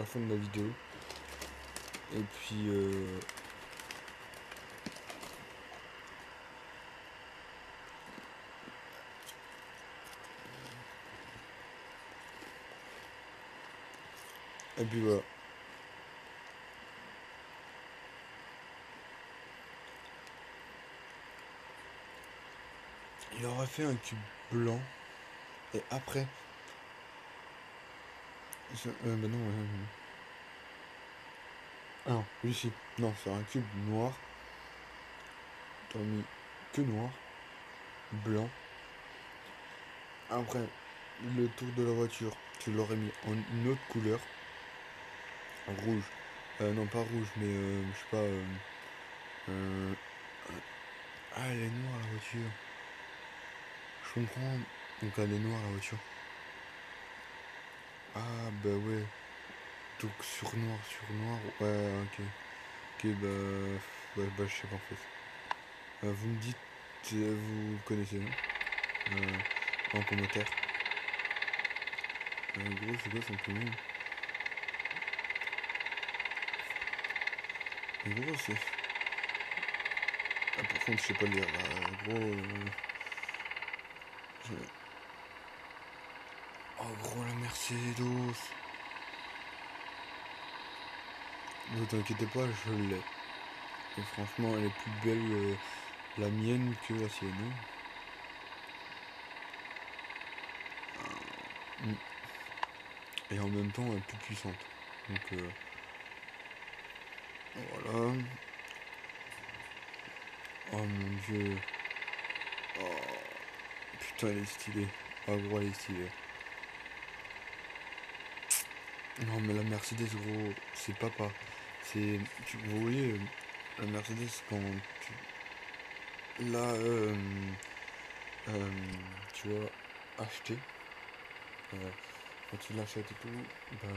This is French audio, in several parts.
la fin de la vidéo. Et puis voilà. Il aura fait un cube blanc. Et après... bah non, ah non, lui si. Non, faire un cube noir. T'as mis que noir. Blanc. Après, le tour de la voiture, tu l'aurais mis en une autre couleur. Rouge. Non, pas rouge, mais je sais pas... euh, ah, elle est noire la voiture. Je comprends. Donc elle est noire la voiture. Ah bah ouais. Donc sur noir, ouais, ok. Ok, bah... Ouais, bah je sais pas en fait. Vous me dites, vous connaissez, hein, en commentaire. Gros, c'est quoi son prénom? Gros, c'est... Ah, par contre, je sais pas lire. Gros... Oh, gros, la Mercedes. Ne t'inquiétez pas, je l'ai. Et franchement, elle est plus belle la mienne que la sienne. Hein. Et en même temps, elle est plus puissante. Donc voilà. Oh mon dieu. Oh, putain, elle est stylée. Ah gros, elle est stylée. Non mais la Mercedes, gros, c'est papa. C'est... Vous voyez, la Mercedes, quand tu l'as, tu vois, acheté, quand tu l'achètes et tout,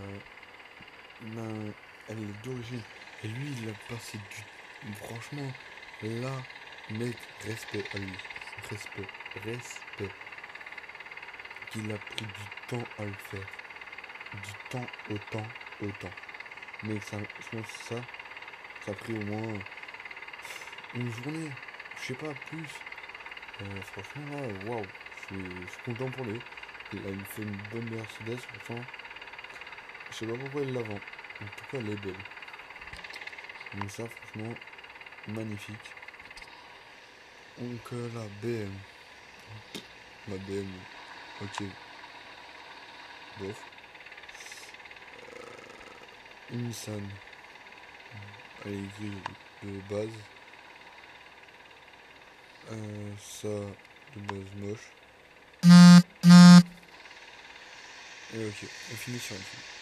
ben, elle est d'origine. Et lui, il a passé du... Franchement, là, mec, respect à lui. Respect. Qu'il a pris du temps à le faire. Du temps, autant. Mais ça, je pense que ça a pris au moins une journée. Je sais pas, plus. Franchement, là, waouh. Je suis content pour lui. Il a fait une bonne Mercedes, pourtant. Je sais pas pourquoi il la vend. En tout cas, elle est belle. Donc ça, franchement, magnifique. Donc la BM. La BM. Ok. Bof. Une Nissan. Elle est grise de base. Ça, de base moche. Et ok, on finit sur un film.